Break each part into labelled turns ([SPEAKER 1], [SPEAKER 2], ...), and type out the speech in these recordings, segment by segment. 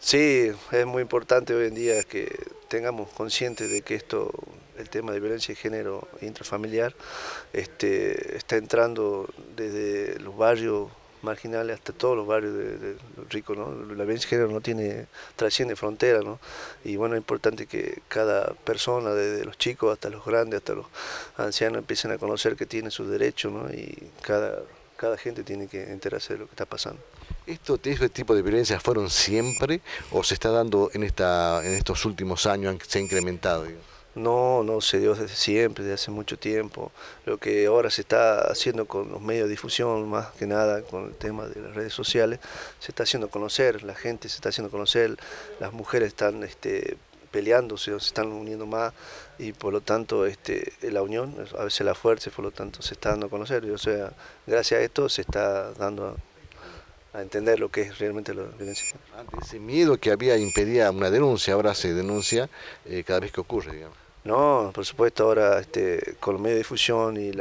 [SPEAKER 1] Sí, es muy importante hoy en día que tengamos consciente de que el tema de violencia de género intrafamiliar, está entrando desde los barrios marginales hasta todos los barrios de los ricos, ¿no? La violencia de género no trasciende frontera, ¿no? Y bueno, es importante que cada persona, desde los chicos hasta los grandes, hasta los ancianos, empiecen a conocer que tienen sus derechos, ¿no? Y cada gente tiene que enterarse de lo que está pasando.
[SPEAKER 2] ¿Este tipo de violencias fueron siempre o se está dando en estos últimos años, se ha incrementado, digamos?
[SPEAKER 1] No, no se dio desde siempre, desde hace mucho tiempo. Lo que ahora se está haciendo con los medios de difusión, más que nada con el tema de las redes sociales, se está haciendo conocer, la gente se está haciendo conocer, las mujeres están peleándose, se están uniendo más y por lo tanto la unión, a veces la fuerza, por lo tanto se está dando a conocer. Y, o sea, gracias a esto se está dando a entender lo que es realmente la violencia.
[SPEAKER 2] Antes ese miedo que había impedía una denuncia, ahora se denuncia cada vez que ocurre, digamos.
[SPEAKER 1] No, por supuesto, ahora con los medios de difusión y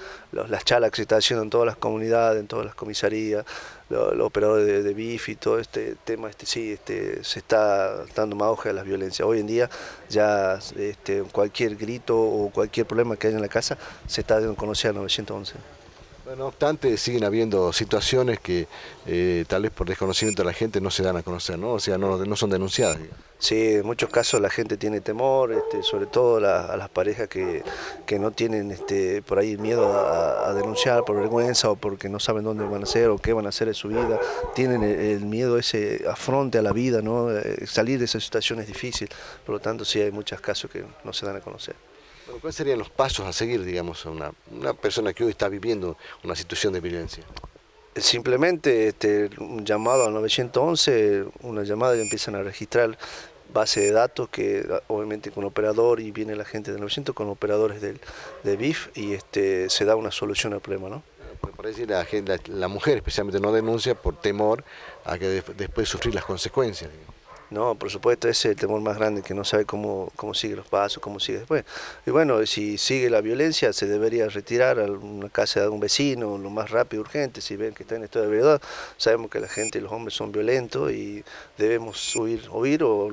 [SPEAKER 1] las charlas que se están haciendo en todas las comunidades, en todas las comisarías, los operadores de BIF y todo este tema, sí, se está dando más auge a las violencias. Hoy en día ya cualquier grito o cualquier problema que haya en la casa se está dando a conocer al 911.
[SPEAKER 2] Bueno, no obstante, siguen habiendo situaciones que tal vez por desconocimiento de la gente no se dan a conocer, ¿no? O sea, no son denunciadas, digamos.
[SPEAKER 1] Sí, en muchos casos la gente tiene temor, sobre todo a las parejas que no tienen por ahí miedo a denunciar por vergüenza o porque no saben dónde van a hacer o qué van a hacer en su vida, tienen el miedo ese afronte a la vida, ¿no? Salir de esa situación es difícil, por lo tanto sí hay muchos casos que no se dan a conocer.
[SPEAKER 2] Bueno, ¿cuáles serían los pasos a seguir, digamos, a una persona que hoy está viviendo una situación de violencia?
[SPEAKER 1] Simplemente un llamado al 911, una llamada y empiezan a registrar base de datos que obviamente con operador y viene la gente del 900 con operadores de BIF y se da una solución al problema, ¿no?
[SPEAKER 2] Por decir, la mujer especialmente no denuncia por temor a que después sufrir las consecuencias, digamos.
[SPEAKER 1] No, por supuesto, ese es el temor más grande, que no sabe cómo sigue los pasos, cómo sigue después. Y bueno, si sigue la violencia, se debería retirar a una casa de algún vecino lo más rápido, urgente, si ven que está en estado de ebriedad. Sabemos que la gente y los hombres son violentos y debemos huir o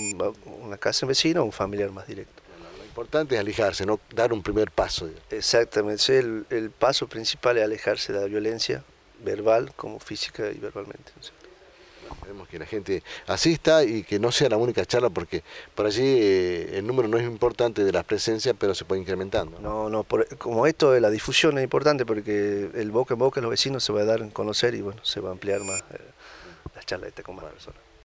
[SPEAKER 1] una casa en vecino o un familiar más directo.
[SPEAKER 2] Lo importante es alejarse, no dar un primer paso, digamos.
[SPEAKER 1] Exactamente, sí, el paso principal es alejarse de la violencia verbal como física y verbalmente. ¿No?
[SPEAKER 2] Esperemos que la gente asista y que no sea la única charla porque por allí el número no es importante de las presencias, pero se puede incrementando, ¿no?
[SPEAKER 1] No, no, como esto de la difusión es importante porque el boca en boca los vecinos se va a dar a conocer y bueno, se va a ampliar más la charla con más personas.